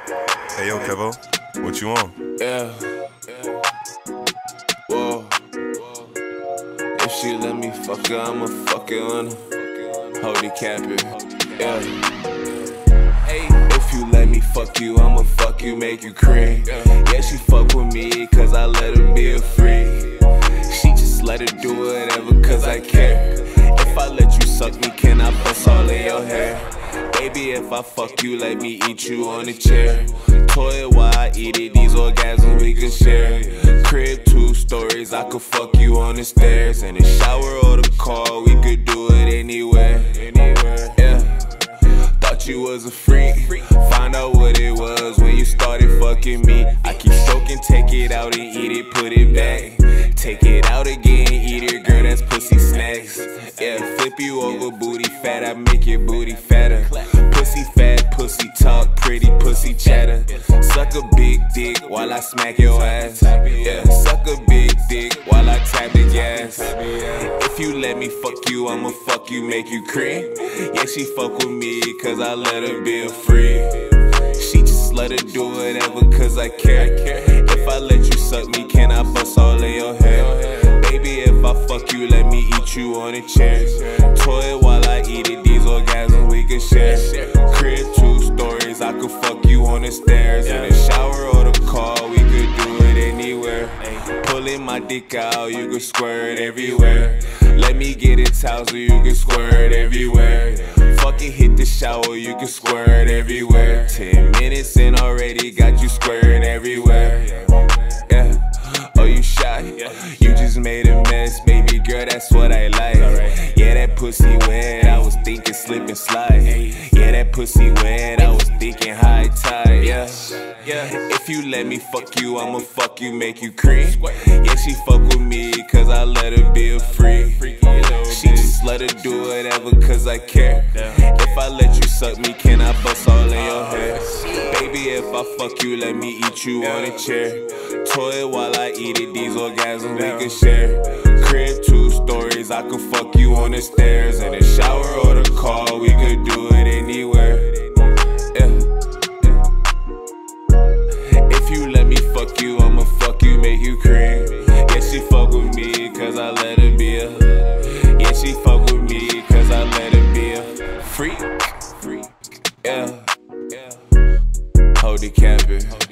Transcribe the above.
Hey yo, Kevo, what you on? Yeah. Whoa. If she let me fuck her, I'ma fuck her on her. Hold it, cap it. Yeah. Hey. If you let me fuck you, I'ma fuck you, make you cream. Yeah, she fuck with me, cause I let her be a freak. She just let her do whatever, cause I care. If I let you suck me, can I bust all in your hair? Baby, if I fuck you, let me eat you on a chair. Toy while I eat it, these orgasms we can share. Crib 2 stories, I could fuck you on the stairs. In the shower or the car, we could do it anywhere. Yeah, thought you was a freak. Find out what it was when you started fucking me. I keep stroking, take it out and eat it, put it back. Take it out again, eat it, girl, that's pussy snacks. Yeah, flip you over, booty fat, I make your booty fatter. Pussy fat, pussy talk, pretty pussy chatter. Suck a big dick while I smack your ass. Yeah, suck a big dick while I tap the gas. If you let me fuck you, I'ma fuck you, make you cream. Yeah, she fuck with me, cause I let her be a freak. She just let her do whatever, cause I care. If I let you suck me, can I bust all in your hair? Baby, if I fuck you, let me eat you on a chair. Toy while I eat it, these orgasms we can share. Crib 2 stories, I could fuck you on the stairs. In the shower or the car, we could do it anywhere. Pulling my dick out, you can squirt everywhere. Let me get a towel so you can squirt everywhere. Fucking hit the shower, you can squirt everywhere. 10 minutes in already, got you squirting everywhere. Yeah, oh you shy? You just made a mess, baby girl, that's what I like. Yeah, that pussy wet, I was thinking slip and slide. Yeah, that pussy wet, I was thinking high tide. Yeah, if you let me fuck you, I'ma fuck you, make you cream. Yeah, she fuck with me, cause I let her be a freak. She just let her do whatever, cause I care. If I let you suck me, can I bust all in your hair? Baby, if I fuck you, let me eat you on a chair. Toy while I eat it, these orgasms we can share. Crib 2 stories, I could fuck you on the stairs. In the shower or the car, we could do it anywhere. Yeah. If you let me fuck you, I'ma fuck you, make you cream. Yeah, she fuck with me, cause I let her be a. Yeah, she fuck with me, cause I let her be a freak. Yeah. Hold it, cap it.